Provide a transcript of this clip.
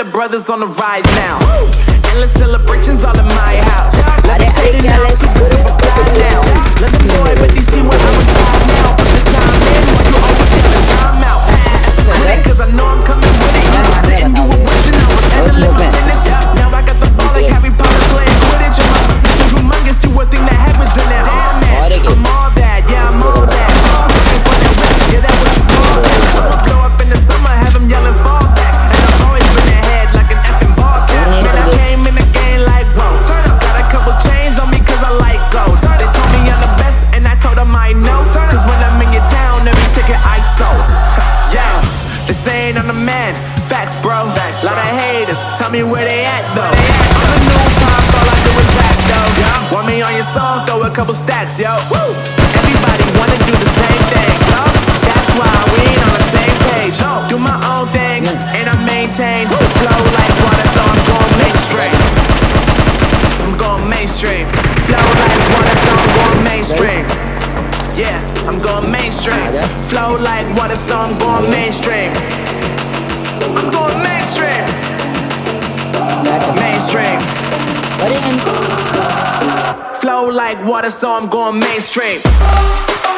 the brothers on the rise now. Endless celebrations all in my house. Levitating now, super duper fly now. Let them boy, but they see what I'm inside now. Put the time in, while you always get the time out. With it, cause I know I'm coming with it. Sitting, you were watching, I was handling my minutes. Now I got the ball like Harry Potter playing Quidditch. And my business is humongous, you would think that happens in there. Damn man, I'm all that, yeah, I'm all that. Looking for that rap, yeah, that what you call that. I'ma blow up in the summer, have them yelling fall back. And I've always been ahead like an effing ball cap. Man, I came in the game like, whoa. Got a couple chains on me cause I like gold. They told me I'm the best and I told them I know. Cause when I'm in your town, every ticket I sold. Yeah, they saying I'm the man. Facts, bro. Lot of haters, tell me where they at though. I'm a new pop, all I do is rap though. Want me on your song, throw a couple stacks, yo. Woo! Everybody wanna do the same thing, yo. That's why we ain't on the same page. Do my own thing, and I maintain. Flow like water, so I'm going mainstream. I'm going mainstream. Flow like water, so I'm going mainstream. Yeah, I'm going mainstream. Flow like water, so I'm going mainstream. I'm going mainstream. Mainstream. Flow like water, so I'm going mainstream.